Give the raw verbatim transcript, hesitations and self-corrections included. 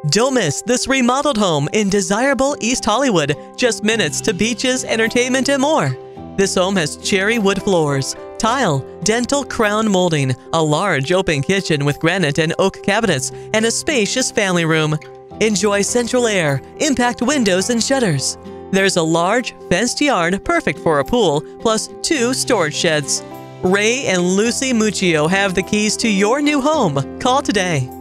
Don't miss this remodeled home in desirable East Hollywood, just minutes to beaches, entertainment, and more. This home has cherry wood floors, tile, dental crown molding, a large open kitchen with granite and oak cabinets, and a spacious family room. Enjoy central air, impact windows, and shutters. There's a large, fenced yard perfect for a pool, plus two storage sheds. Ray and Lucy Miccio have the keys to your new home. Call today.